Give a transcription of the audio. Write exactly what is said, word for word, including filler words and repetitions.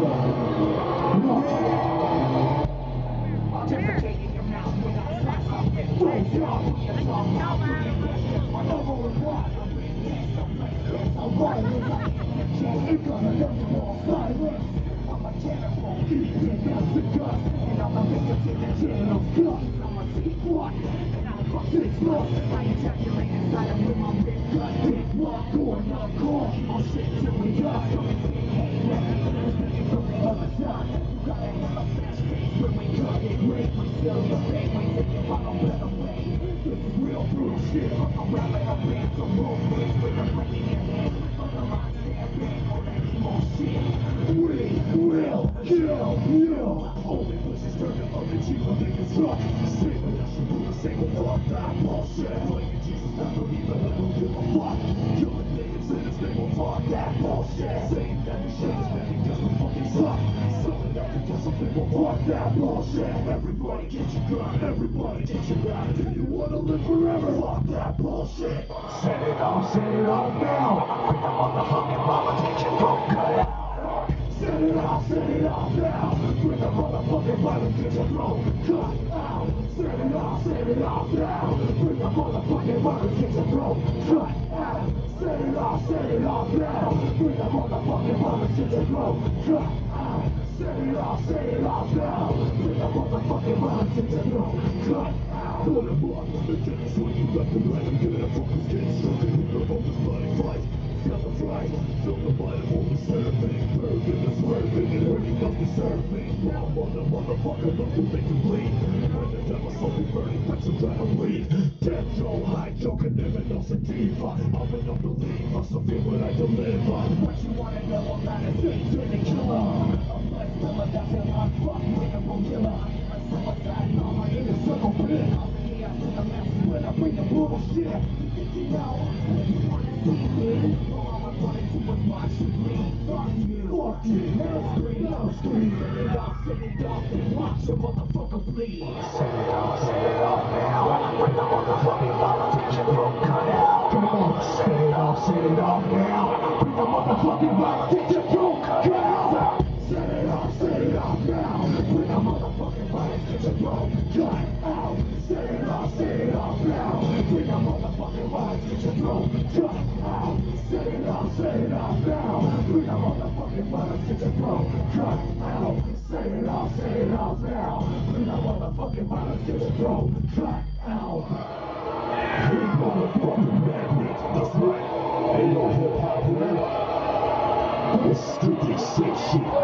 Everybody get your gun, everybody get your gun. Do you wanna live forever? Fuck that bullshit. Set it off, set it off now. Bring the motherfucking mama, take your throat cut out. Set it off, set it off now. Bring the motherfucking violence, get your throat cut out. Set it off, set it off now. Bring the motherfucking violence, get your throat cut out. Set it off, set it off now. Bring the motherfucking violence, get your throat cut out. Set it off, set it off now. Bring the motherfucking violence, get your throat cut out. Put him up, the tennis when you left and right. Get it from his kids, stroking in the focus bloody fight. Feel the fright, feel the bite of all the serving. Burning and swerving and hurting us deserving. Bomb on the motherfucker, look to make you bleed. When the devil's slowly burning, that's some trying to bleed. Death Joe, high joke, and never no sativa. I'm an unbeliever, so feel what I deliver. What you wanna know about a Satan the killer? A blood spiller, that's an unfucked minimal killer. A suicide mama in a circle pit. When I bring the bullshit, you know, you wanna see me? Oh, I'm running towards my screen. Fuck you, fuck you, no screen, no screen. Set it off, set it off, and watch the motherfucker bleed. Set it off, set it off now. Bring the motherfucking violence, get your throat cut out. Come on, set it off, set it off now. Bring the motherfucking violence, get your throat cut out. Set it off, set it off now. Bring the motherfucking violence, get your throat cut out. Set it off, set it off now. Bring the motherfucking violence, get your throat cut out. Set it off, set it off now. Bring the motherfucking violence, get your throat cut out. Set it off, set it off now. Bring the motherfucking violence, get your throat cut out. Hey motherfucking magnet, that's right. Ain't no hip hop rap. This stupid shit shit.